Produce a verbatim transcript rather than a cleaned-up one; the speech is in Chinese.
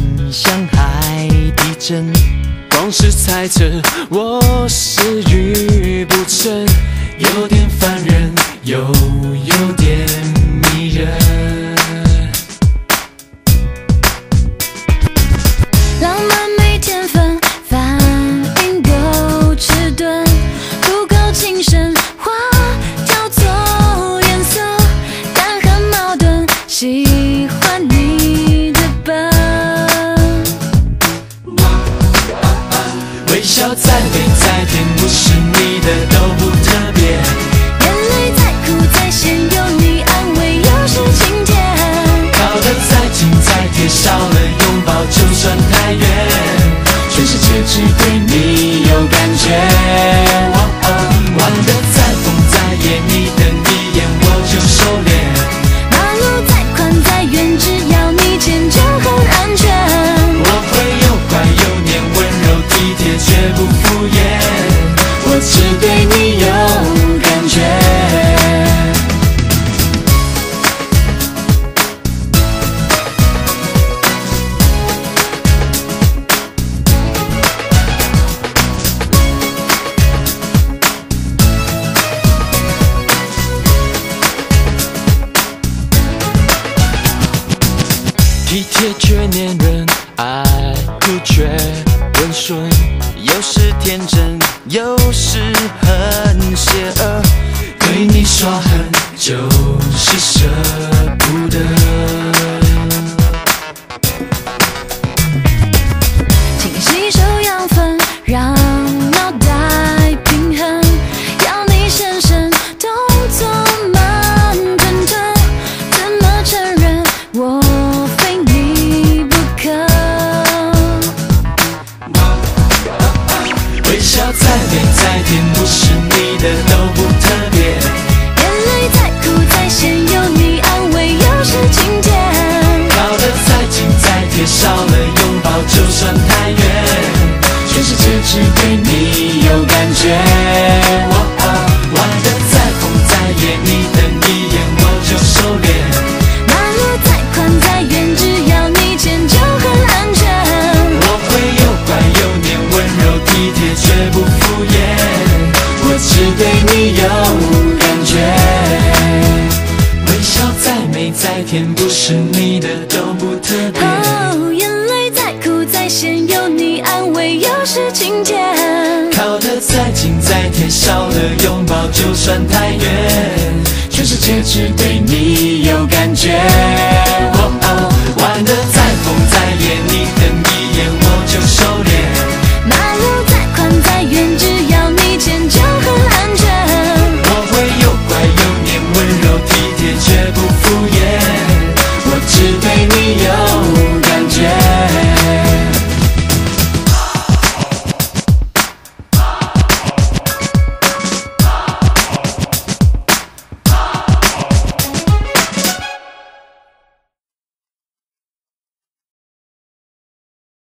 像海底针，光是猜测我是愚不成，有点烦人，又有点迷人。 浪漫没天分，反应够迟钝，不够精神，话挑错颜色，但很矛盾，喜欢你的笨。 微笑再美再甜，不是你的都不特别。 眼泪再苦再咸，有你安慰又是晴天。 靠得再近再贴，少了拥抱就算太远。全世界只对你有感觉。哦哦，玩得再疯再野，你等一眼我就收敛。 马路再宽再远，只要你牵就很安全。 我会又乖又黏，温柔体贴绝不敷衍。我只对你有感觉。体贴却黏人，爱哭却温顺，有时天真，有时很邪恶。对你耍狠，就是舍不得。 请吸收养分，让脑袋平衡，要你深深动作慢吞吞，怎么承认我非你不可？ 微笑再美再甜，不是你的都不特别。 眼泪再苦再咸，有你安慰又是晴天。 靠得再近再贴，少了拥抱就算太远。全世界只对你有感觉。哦哦，玩得再疯再野，你等一眼我就收敛。 马路再宽再远，只要你牵就很安全。 我会又乖又黏，温柔体贴绝不敷衍。我只对你有感觉。微笑再美再甜，不是你的都不特别。 哦，眼泪再苦再咸，有你安慰又是晴天。 靠得再近再贴，少了拥抱就算太远。全世界只对你有感觉。